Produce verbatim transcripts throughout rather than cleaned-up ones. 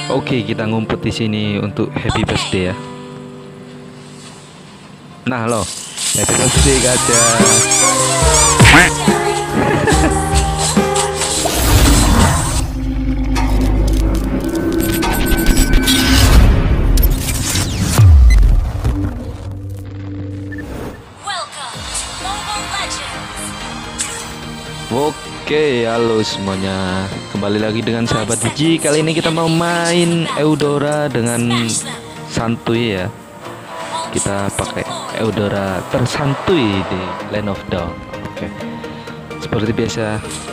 Oke, kita ngumpet di sini untuk happy birthday ya. Nah, lo, happy birthday Kaca. Oke, halo semuanya. Kembali lagi dengan sahabat Biji. Kali ini kita mau main Eudora dengan santuy ya. Kita pakai Eudora tersantuy di Land of Dawn. Oke. Seperti biasa,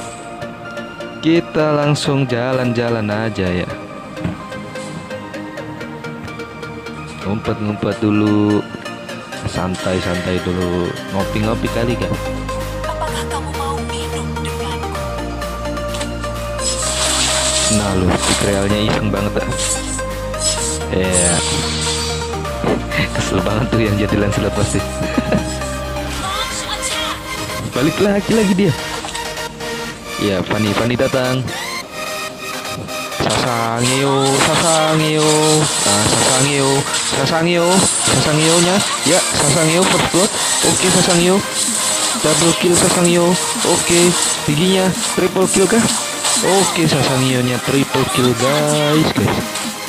kita langsung jalan-jalan aja ya. Ngumpet-ngumpet dulu. Santai-santai dulu. Ngopi-ngopi kali kan. Nah lu, realnya iseng banget dah. Ya yeah. Kesel banget tuh yang jadi Lancelot pasti. Balik lagi lagi dia. Ya, Fanny Fanny datang. Sasangeo, Sasangeo, ah, Sasangeo, Sasangeo, Sasangeo nya, ya Sasangeo first blood. Oke Sasangeo, double kill Sasangeo. Oke, giginya triple kill kah? Oke, Sasangeo-nya triple kill guys, guys.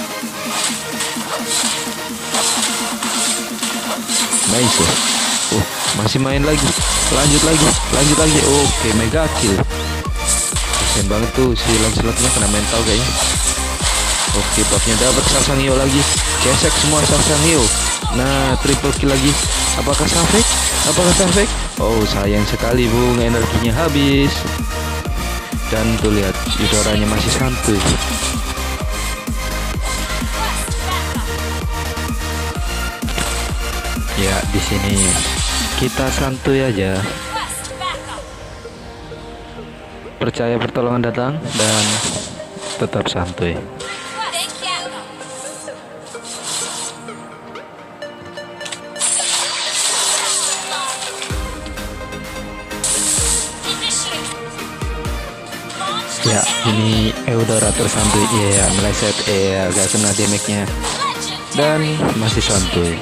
Nice. Oh, masih main lagi. Lanjut lagi, lanjut lagi. Oke, mega kill. Keren banget tuh si Lancelot-nya, kena mental kayaknya. Oke, buffnya dapat. Sasangeo lagi. Gesek semua Sasangeo. Nah, triple kill lagi. Apakah Safek? Apakah Safek? Oh, sayang sekali Bung, energinya habis. Dan tuh lihat, Eudoranya masih santuy. Ya, di sini kita santuy aja. Percaya pertolongan datang dan tetap santuy. Ya, ini Eudora tersantuy. Iya, yeah, meleset. Iya, yeah, gak kena damage-nya. Dan masih santuy.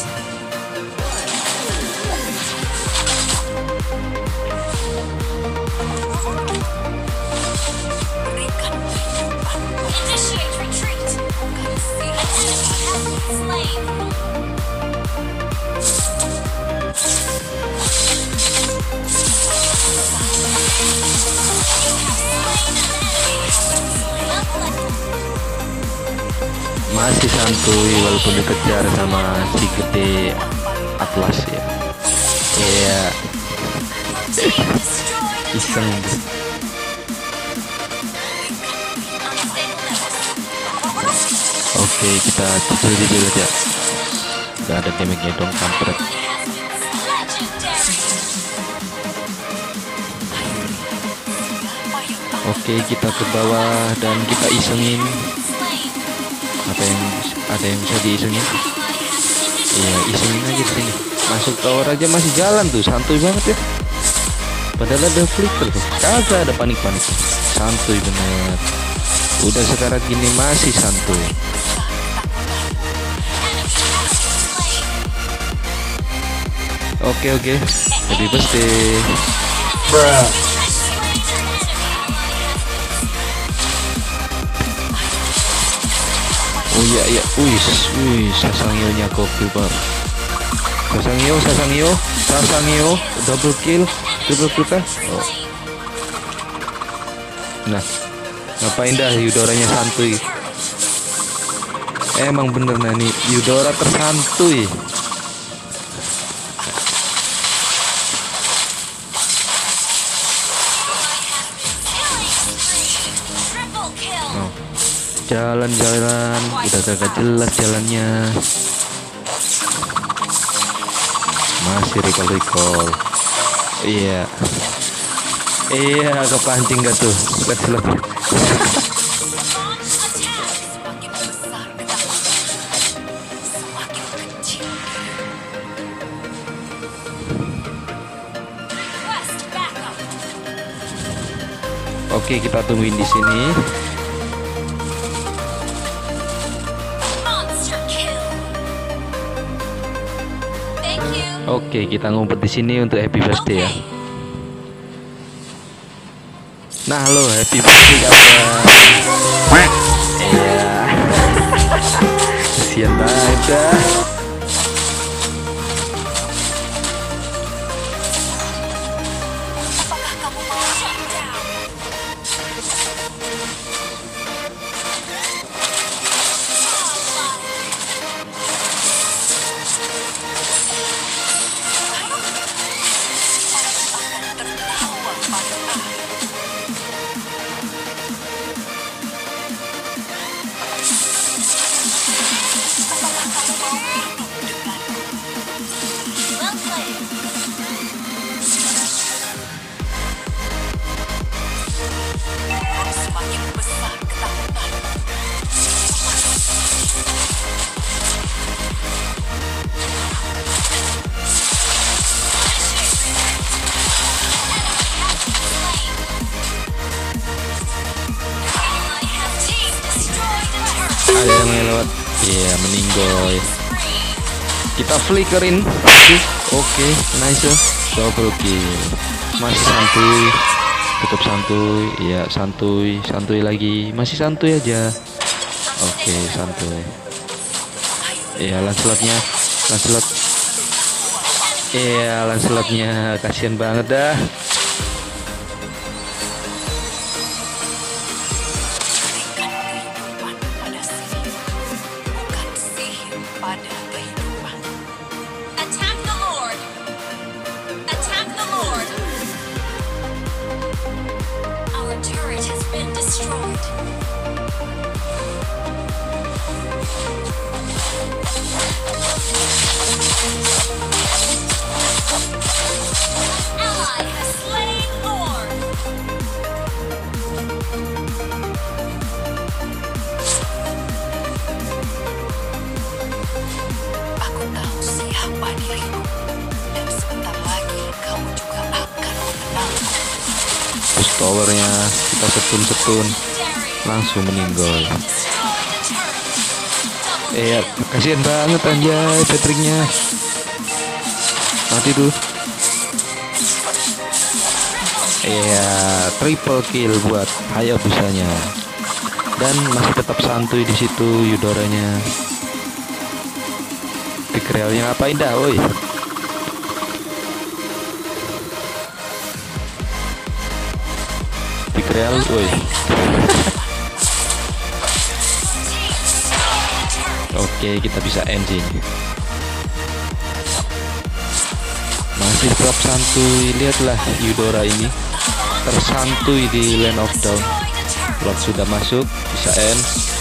Masih santuy walaupun dikejar sama si gede Atlas ya. Iya. Iseng. Oke, kita cicil dulu aja. Gak ada damage-nya dong, kampret. Oke, kita ke bawah dan kita isengin. Apa yang ada yang bisa diisengin? Iya, isengin aja di sini. Masuk tower aja masih jalan tuh, santuy banget ya. Padahal ada flicker tuh, kagak ada panik-panik. Santuy bener. Udah sekarang gini masih santuy. Oke oke, happy birthday. Bruh. Oh iya iya, wih wih, Sasangeo-nya gokil banget. Sasangeo, Sasangeo, Sasangeo, double kill, double kill kah? Oh. Nah, ngapain dah Eudoranya santuy? Emang bener nah nih, Eudora tersantuy. Jalan-jalan udah kagak jelas jalannya. Masih recall-recall. Iya. Iya, kepancing gak tuh? Kecil. Oke, kita tungguin di sini. Oke, kita ngumpet di sini untuk happy birthday ya. Nah, halo, happy birthday kawan. Iya. Kasian banget dah. Ada yang lewat, iya yeah, meninggoy. Kita flickerin, oke, okay, nice, double kill. Masih santuy, tetap santuy, iya santuy, santuy lagi, masih santuy aja. Oke, okay, santuy. Iya, Lancelotnya, Lancelot. Iya, Lancelotnya, kasihan banget dah. Terus towernya kita setun-setun langsung meninggal. Eh ya, kasihan banget anjay Patricknya. Mati tuh. Iya, triple kill buat Hayabusanya. Dan masih tetap santuy di situ Eudoranya. Pikrealnya ngapain dah, woi? Pikreal, woi. Oke, kita bisa end sini. Masih tetap santuy. Lihatlah Eudora ini tersantuy di Land of Dawn. Lord sudah masuk, bisa end.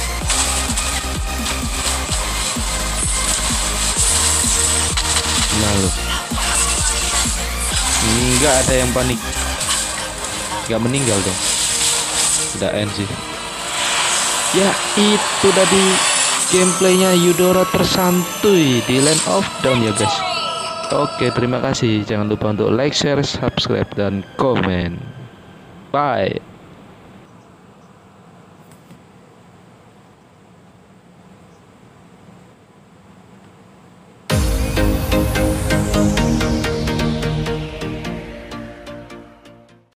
Nah loh, nggak ada yang panik, nggak meninggal dong. Udah end sih. Ya itu tadi gameplaynya Eudora tersantuy di Land of Dawn ya guys. Oke, terima kasih. Jangan lupa untuk like, share, subscribe, dan komen. Bye.